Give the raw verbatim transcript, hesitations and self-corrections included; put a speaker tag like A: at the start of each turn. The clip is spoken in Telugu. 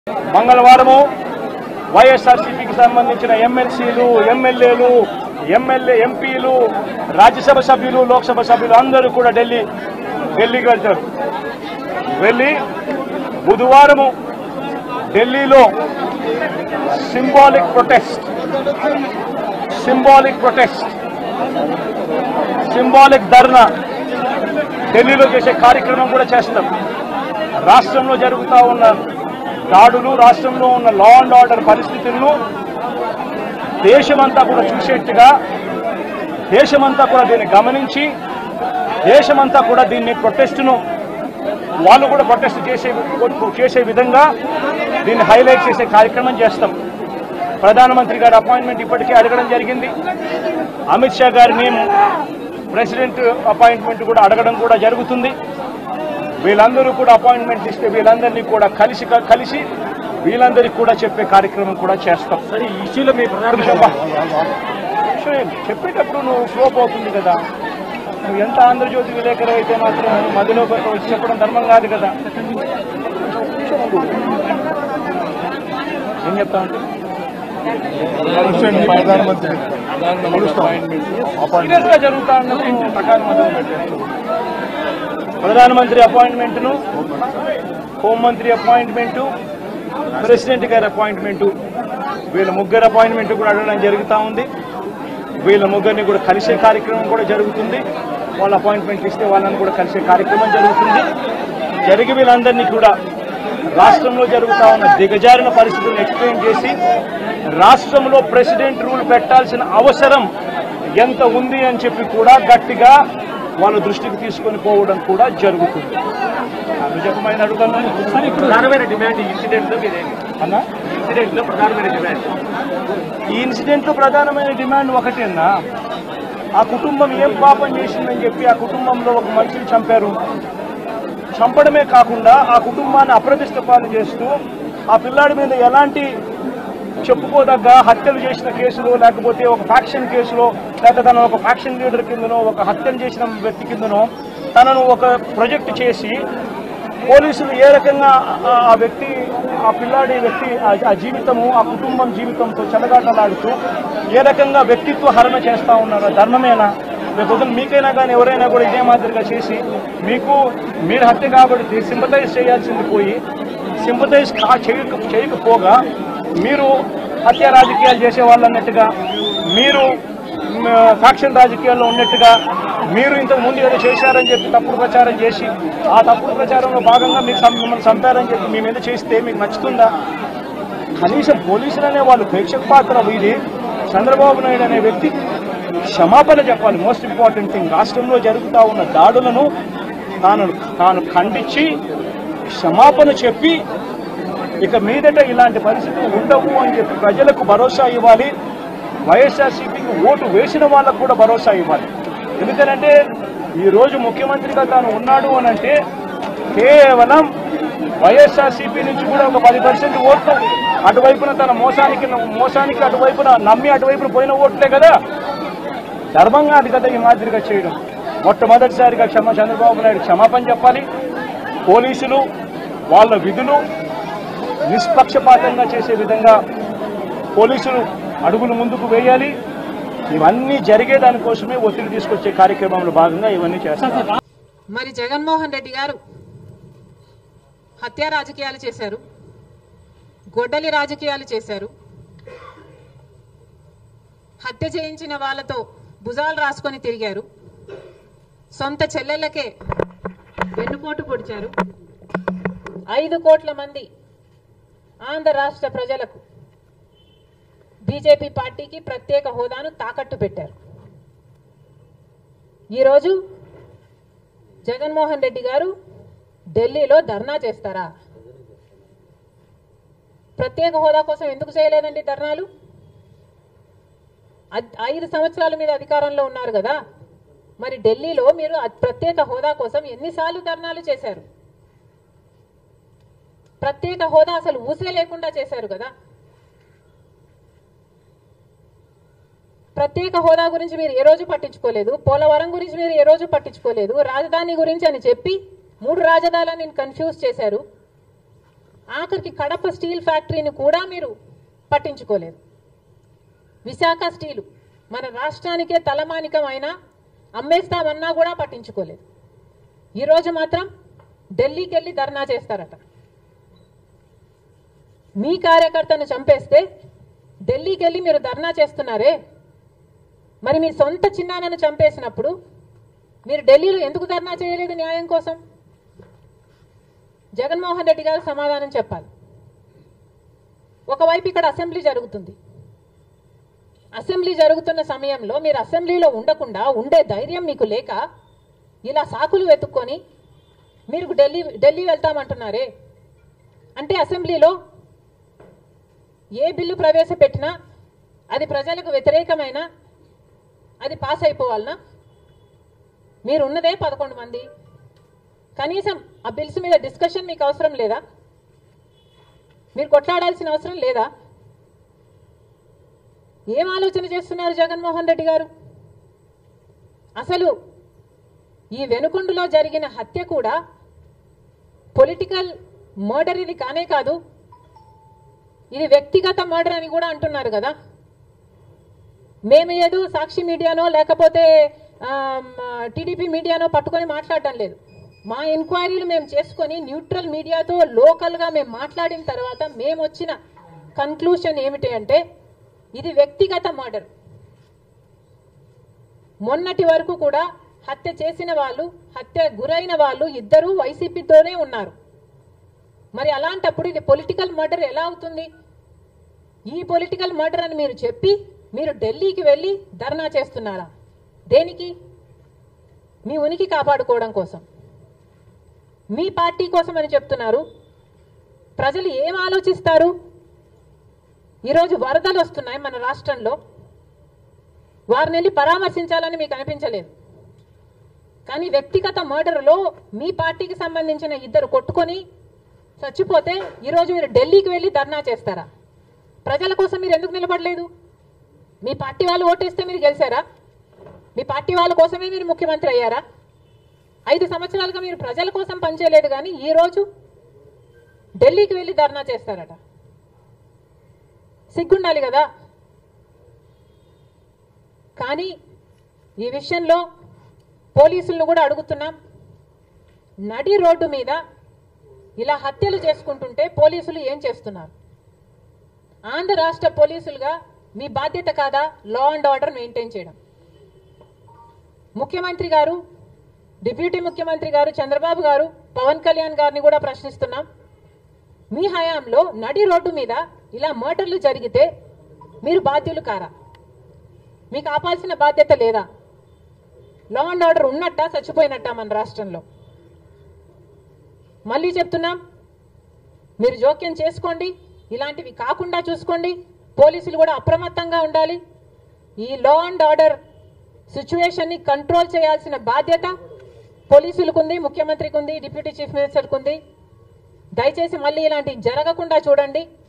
A: మంగళవారము వైఎస్ఆర్సీపీకి సంబంధించిన ఎమ్మెల్సీలు ఎమ్మెల్యేలు ఎమ్మెల్యే ఎంపీలు రాజ్యసభ సభ్యులు లోక్సభ సభ్యులు అందరూ కూడా ఢిల్లీ ఢిల్లీకి వెళ్తారు. వెళ్ళి బుధవారము ఢిల్లీలో symbolic protest symbolic protest symbolic ధర్నా ఢిల్లీలో చేసే కార్యక్రమం కూడా చేస్తాం. రాష్ట్రంలో జరుగుతూ ఉన్న దాడులు, రాష్ట్రంలో ఉన్న లా అండ్ ఆర్డర్ పరిస్థితులను దేశమంతా కూడా చూసేట్టుగా, దేశమంతా కూడా దీన్ని గమనించి, దేశమంతా కూడా దీన్ని ప్రొటెస్ట్ను వాళ్ళు కూడా ప్రొటెస్ట్ చేసే చేసే విధంగా దీన్ని హైలైట్ చేసే కార్యక్రమం చేస్తాం. ప్రధానమంత్రి గారి అపాయింట్మెంట్ ఇప్పటికే అడగడం జరిగింది. అమిత్ షా గారిని ప్రెసిడెంట్ అపాయింట్మెంట్ కూడా అడగడం కూడా జరుగుతుంది. వీళ్ళందరూ కూడా అపాయింట్మెంట్ ఇస్తే వీళ్ళందరినీ కూడా కలిసి కలిసి వీళ్ళందరికీ కూడా చెప్పే కార్యక్రమం కూడా చేస్తాం. సరే, ఈ ఇష్యూలో మీ చెప్పేటప్పుడు నువ్వు ఫ్లోప్ అవుతుంది కదా. నువ్వు ఎంత ఆంధ్రజ్యోతి విలేకరు అయితే మాత్రం మధ్యలో వచ్చి చెప్పడం ధర్మం కాదు కదా. ఏం చెప్తా అంటే సీరియస్ గా జరుగుతా ఉన్నది ప్రకారం మొదలు పెట్టారు. ప్రధానమంత్రి అపాయింట్మెంట్ను, హోంమంత్రి అపాయింట్మెంటు, ప్రెసిడెంట్ గారి అపాయింట్మెంటు, వీళ్ళ ముగ్గురు అపాయింట్మెంట్ కూడా అడగడం జరుగుతూ ఉంది. వీళ్ళ ముగ్గురిని కూడా కలిసే కార్యక్రమం కూడా జరుగుతుంది. వాళ్ళ అపాయింట్మెంట్ ఇస్తే వాళ్ళని కూడా కలిసే కార్యక్రమం జరుగుతుంది. జరిగి వీళ్ళందరినీ కూడా రాష్ట్రంలో జరుగుతూ ఉన్న దిగజారిన పరిస్థితులను ఎక్స్ప్లెయిన్ చేసి రాష్ట్రంలో ప్రెసిడెంట్ రూల్ పెట్టాల్సిన అవసరం ఎంత ఉంది అని చెప్పి కూడా గట్టిగా వాళ్ళ దృష్టికి తీసుకొని పోవడం కూడా జరుగుతుంది. నిజమైన అడుగుతున్నాను. ప్రధానమైన డిమాండ్ ఈ ఇన్సిడెంట్లో అన్నా ఇన్సిడెంట్లో ప్రధానమైన డిమాండ్ ఈ ఇన్సిడెంట్లో ప్రధానమైన డిమాండ్ ఒకటేనా, ఆ కుటుంబం ఏం పాపం చేసిందని చెప్పి ఆ కుటుంబంలో ఒక మనిషిని చంపారు. చంపడమే కాకుండా ఆ కుటుంబాన్ని అప్రతిష్ట పాలు చేస్తూ ఆ పిల్లాడి మీద ఎలాంటి చెప్పుకోదగ్గ హత్యలు చేసిన కేసులో, లేకపోతే ఒక ఫ్యాక్షన్ కేసులో, లేకపోతే తన ఒక ఫ్యాక్షన్ లీడర్ కిందనో, ఒక హత్యలు చేసిన వ్యక్తి కిందనో తనను ఒక ప్రాజెక్ట్ చేసి పోలీసులు ఏ రకంగా ఆ వ్యక్తి ఆ పిల్లాడి వ్యక్తి ఆ జీవితము ఆ కుటుంబం జీవితంతో చెలగాటలాడుతూ ఏ రకంగా వ్యక్తిత్వ హరణ చేస్తూ ఉన్నారో ధర్మమేనా? రేపు మీకైనా కానీ ఎవరైనా కూడా ఇదే మాదిరిగా చేసి మీకు మీరు హత్య కాబట్టి సింపథైజ్ చేయాల్సింది పోయి సింపథైజ్ చేయక చేయకపోగా మీరు హత్య రాజకీయాలు చేసేవాళ్ళు అన్నట్టుగా, మీరు ఫ్యాక్షన్ రాజకీయాల్లో ఉన్నట్టుగా, మీరు ఇంతకు ముందు ఏదో చేశారని చెప్పి తప్పుడు ప్రచారం చేసి ఆ తప్పుడు ప్రచారంలో భాగంగా మీకు మిమ్మల్ని చంపారని చెప్పి మీ మీద చేస్తే మీకు నచ్చుతుందా? కనీసం పోలీసులు అనే వాళ్ళు ప్రేక్షక పాత్ర వీడి చంద్రబాబు నాయుడు అనే వ్యక్తి క్షమాపణ చెప్పాలి. మోస్ట్ ఇంపార్టెంట్ థింగ్, రాష్ట్రంలో జరుగుతూ ఉన్న దాడులను తాను తాను ఖండించి క్షమాపణ చెప్పి ఇక మీదట ఇలాంటి పరిస్థితులు ఉండవు అని చెప్పి ప్రజలకు భరోసా ఇవ్వాలి. వైఎస్ఆర్సీపీకి ఓటు వేసిన వాళ్ళకు కూడా భరోసా ఇవ్వాలి. ఎందుకనంటే ఈరోజు ముఖ్యమంత్రిగా తాను ఉన్నాడు అని అంటే కేవలం వైఎస్ఆర్సీపీ నుంచి కూడా ఒక పది పర్సెంట్ ఓట్లు అటువైపున తన మోసానికి మోసానికి అటువైపున నమ్మి అటువైపున పోయిన ఓట్లే కదా. ధర్మంగా అది కదా ఈ మాదిరిగా చేయడం. మొట్టమొదటిసారిగా క్షమ చంద్రబాబు నాయుడు క్షమాపణ చెప్పాలి. పోలీసులు వాళ్ళ విధులు నిష్పక్షపాతంగా చేసే విధంగా పోలీసులు అడుగులు ముందుకు వేయాలి. ఇవన్నీ జరిగే దానికోసమే ఒత్తిడి తీసుకొచ్చే కార్యక్రమంలో భాగంగా ఇవన్నీ చేస్తారు.
B: మరి జగన్మోహన్ రెడ్డి గారు హత్య రాజకీయాలు చేశారు, గొడ్డలి రాజకీయాలు చేశారు, హత్య చేయించిన వాళ్ళతో భుజాలు రాసుకొని తిరిగారు, సొంత చెల్లెళ్ళకే వెన్నుపోటు పొడిచారు, ఐదు కోట్ల మంది ఆంధ్ర రాష్ట్ర ప్రజలకు బీజేపీ పార్టీకి ప్రత్యేక హోదాను తాకట్టు పెట్టారు. ఈరోజు జగన్మోహన్ రెడ్డి గారు ఢిల్లీలో ధర్నా చేస్తారా? ప్రత్యేక హోదా కోసం ఎందుకు చేయలేదండి ధర్నాలు? ఐదు సంవత్సరాల మీద అధికారంలో ఉన్నారు కదా, మరి ఢిల్లీలో మీరు ప్రత్యేక హోదా కోసం ఎన్నిసార్లు ధర్నాలు చేశారు? ప్రత్యేక హోదా అసలు ఊసే లేకుండా చేశారు కదా. ప్రత్యేక హోదా గురించి మీరు ఏ రోజు పట్టించుకోలేదు, పోలవరం గురించి మీరు ఏ రోజు పట్టించుకోలేదు, రాజధాని గురించి అని చెప్పి మూడు రాజధానులను కన్ఫ్యూజ్ చేశారు. ఆఖరికి కడప స్టీల్ ఫ్యాక్టరీని కూడా మీరు పట్టించుకోలేదు. విశాఖ స్టీలు మన రాష్ట్రానికే తలమానికమైన అమ్మేస్తామన్నా కూడా పట్టించుకోలేదు. ఈరోజు మాత్రం ఢిల్లీకి వెళ్ళి ధర్నా చేస్తారట. మీ కార్యకర్తను చంపేస్తే ఢిల్లీకి వెళ్ళి మీరు ధర్నా చేస్తున్నారే, మరి మీ సొంత చిన్నాన్నను చంపేసినప్పుడు మీరు ఢిల్లీలో ఎందుకు ధర్నా చేయలేదు న్యాయం కోసం? జగన్మోహన్ రెడ్డి గారు సమాధానం చెప్పాలి. ఒకవైపు ఇక్కడ అసెంబ్లీ జరుగుతుంది. అసెంబ్లీ జరుగుతున్న సమయంలో మీరు అసెంబ్లీలో ఉండకుండా ఉండే ధైర్యం మీకు లేక ఇలా సాకులు వెతుక్కొని మీరు ఢిల్లీ ఢిల్లీ వెళ్తామంటున్నారే, అంటే అసెంబ్లీలో ఏ బిల్లు ప్రవేశపెట్టినా అది ప్రజలకు వ్యతిరేకమైన అది పాస్ అయిపోవాలనా? మీరు ఉన్నదే పదకొండు మంది, కనీసం ఆ బిల్స్ మీద డిస్కషన్ మీకు అవసరం లేదా? మీరు కొట్లాడాల్సిన అవసరం లేదా? ఏం ఆలోచన చేస్తున్నారు జగన్మోహన్ రెడ్డి గారు? అసలు ఈ వెనుకొండలో జరిగిన హత్య కూడా పొలిటికల్ మర్డర్ ఇది కానే కాదు, ఇది వ్యక్తిగత మర్డర్ అని కూడా అంటున్నారు కదా. మేము ఏదో సాక్షి మీడియానో లేకపోతే టీడీపీ మీడియానో పట్టుకొని మాట్లాడటం లేదు. మా ఎంక్వైరీలు మేము చేసుకొని న్యూట్రల్ మీడియాతో లోకల్గా మేము మాట్లాడిన తర్వాత మేము వచ్చిన కన్క్లూషన్ ఏమిటి అంటే ఇది వ్యక్తిగత మర్డర్. మొన్నటి వరకు కూడా హత్య చేసిన వాళ్ళు, హత్య గురైన వాళ్ళు ఇద్దరూ వైసీపీతోనే ఉన్నారు. మరి అలాంటప్పుడు ఇది పొలిటికల్ మర్డర్ ఎలా అవుతుంది? ఈ పొలిటికల్ మర్డర్ అని మీరు చెప్పి మీరు ఢిల్లీకి వెళ్ళి ధర్నా చేస్తున్నారా? దేనికి? మీ ఉనికి కాపాడుకోవడం కోసం, మీ పార్టీ కోసం అని చెప్తున్నారు. ప్రజలు ఏం ఆలోచిస్తారు? ఈరోజు వరదలు వస్తున్నాయి మన రాష్ట్రంలో, వారిని వెళ్ళి పరామర్శించాలని మీకు అనిపించలేదు. కానీ వ్యక్తిగత మర్డర్లో మీ పార్టీకి సంబంధించిన ఇద్దరు కొట్టుకొని చచ్చిపోతే ఈరోజు మీరు ఢిల్లీకి వెళ్ళి ధర్నా చేస్తారా? ప్రజల కోసం మీరు ఎందుకు నిలబడలేదు? మీ పార్టీ వాళ్ళు ఓటేస్తే మీరు గెలిచారా? మీ పార్టీ వాళ్ళ కోసమే మీరు ముఖ్యమంత్రి అయ్యారా? ఐదు సంవత్సరాలుగా మీరు ప్రజల కోసం పనిచేయలేదు, కానీ ఈరోజు ఢిల్లీకి వెళ్ళి ధర్నా చేస్తారట. సిగ్గుండాలి కదా. కానీ ఈ విషయంలో పోలీసులను కూడా అడుగుతున్నాం. నడి రోడ్డు మీద ఇలా హత్యలు చేసుకుంటుంటే పోలీసులు ఏం చేస్తున్నారు? ఆంధ్ర రాష్ట్ర పోలీసులుగా మీ బాధ్యత కాదా లా అండ్ ఆర్డర్ మెయింటైన్ చేయడం? ముఖ్యమంత్రి గారు, డిప్యూటీ ముఖ్యమంత్రి గారు చంద్రబాబు గారు, పవన్ కళ్యాణ్ గారిని కూడా ప్రశ్నిస్తున్నాం. మీ హయాంలో నడి రోడ్డు మీద ఇలా మర్డర్లు జరిగితే మీరు బాధ్యులు కారా? మీకు ఆపాల్సిన బాధ్యత లేదా? లా అండ్ ఆర్డర్ ఉన్నట్టా చచ్చిపోయినట్టా మన రాష్ట్రంలో? మళ్ళీ చెప్తున్నాం, మీరు జోక్యం చేసుకోండి, ఇలాంటివి కాకుండా చూసుకోండి. పోలీసులు కూడా అప్రమత్తంగా ఉండాలి. ఈ లా అండ్ ఆర్డర్ సిచ్యువేషన్ని కంట్రోల్ చేయాల్సిన బాధ్యత పోలీసులకు ఉంది, ముఖ్యమంత్రికి ఉంది, డిప్యూటీ చీఫ్ మినిస్టర్కి ఉంది. దయచేసి మళ్ళీ ఇలాంటివి జరగకుండా చూడండి.